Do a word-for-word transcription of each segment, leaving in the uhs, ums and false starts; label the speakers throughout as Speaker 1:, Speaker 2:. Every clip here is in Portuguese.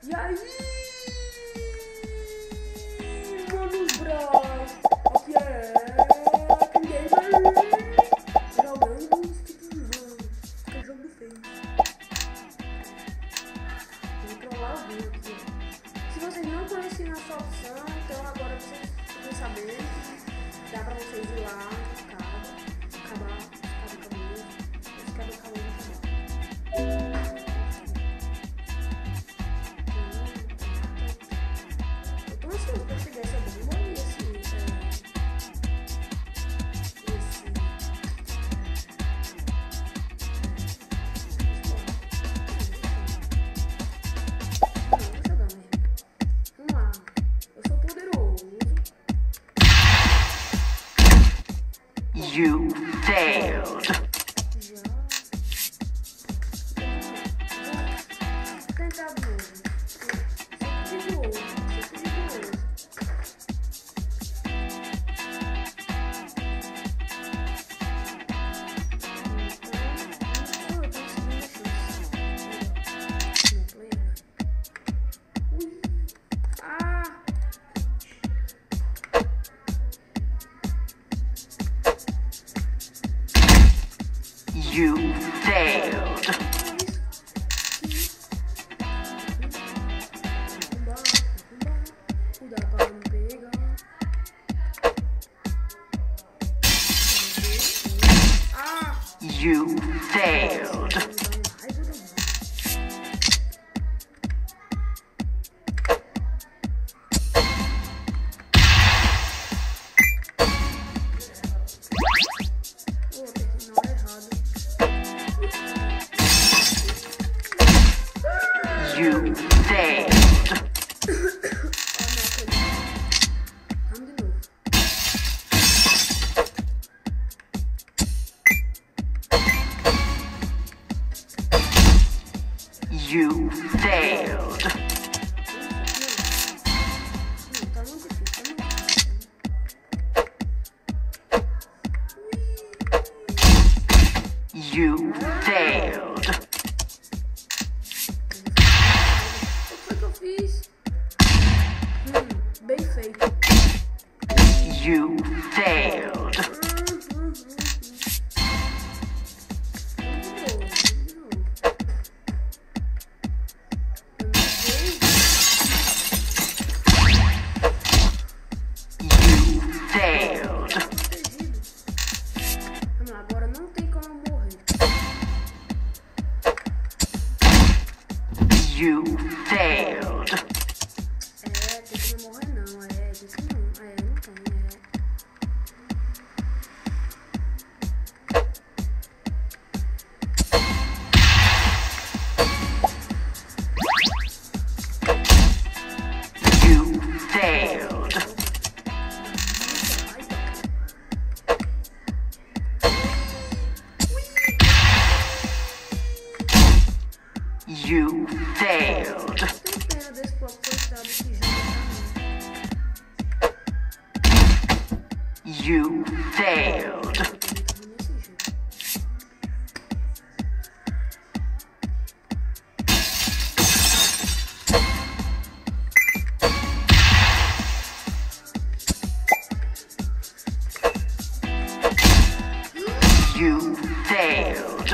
Speaker 1: E aí, manos bros, aqui é King Gamer jogando Speedrun, que é o jogo do Face. Vou trollar o vídeo aqui. Se vocês não conheciam essa opção, então agora vocês ficam sabendo. Dá pra vocês ir lá no cabo, acabar, acabar o cabelo, esse cabelo, cabelo, cabelo. Pra chegar essa bomba e esse, esse, esse não, vou jogar mesmo. Vamos lá, eu sou poderoso.
Speaker 2: You failed.
Speaker 1: Já. Vou tentar de novo. De novo.
Speaker 2: You failed.
Speaker 1: Cuidado pra não pegar. Ah!
Speaker 2: You failed. You failed. You failed. You failed.
Speaker 1: O que foi que eu fiz? Hum, bem feito.
Speaker 2: You failed. You failed.
Speaker 1: Vamos lá, agora não tem como morrer.
Speaker 2: You failed.
Speaker 1: É, tem que não morrer não, é, tem que não, é, não tem, é.
Speaker 2: You failed. You failed.
Speaker 1: Tenho pena desse povo coitado que joga.
Speaker 2: You failed. You failed.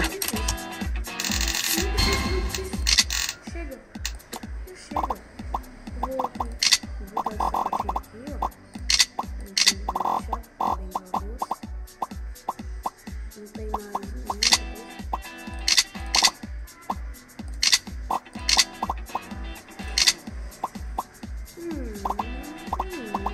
Speaker 1: Chega, chega. Eu vou aqui, eu vou dar essa parte aqui, ó. Não tem mais chá, bem uma luz. Não tem mais nenhuma. Hum, hum.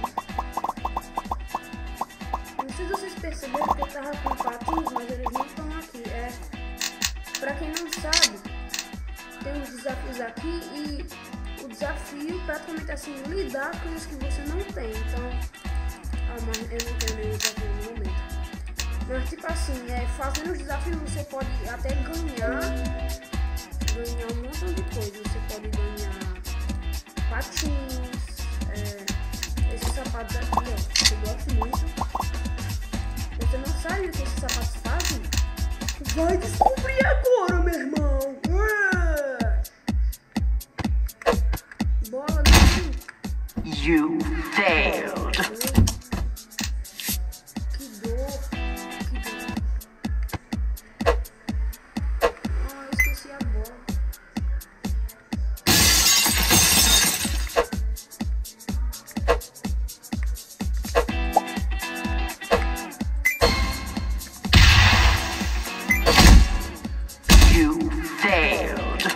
Speaker 1: Não sei se vocês perceberam que eu tava com patinhos, mas eles não estão aqui. É, pra quem não sabe, tem uns desafios aqui e o desafio praticamente assim, lidar com os que você não tem. Então, ah, mas eu não tenho nenhum desafio no momento. Mas tipo assim, é, fazendo os desafios você pode até ganhar, ganhar um montão de coisa. Você pode ganhar patins, é, esses sapatos aqui, ó, que eu gosto muito. Você não sabe o que esses sapatos fazem? Vai descobrir agora, meu irmão! bola, não.
Speaker 2: You failed.
Speaker 1: Que dor. Que dor. Ah, eu esqueci a bola.
Speaker 2: You failed.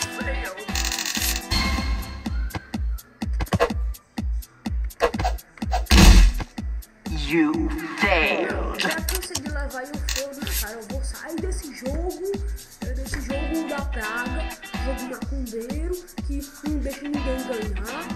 Speaker 2: You failed.
Speaker 1: Já consegui levar aí o fogo na cara. Eu vou sair desse jogo, desse jogo da praga, jogo macumbeiro, que não deixa ninguém ganhar.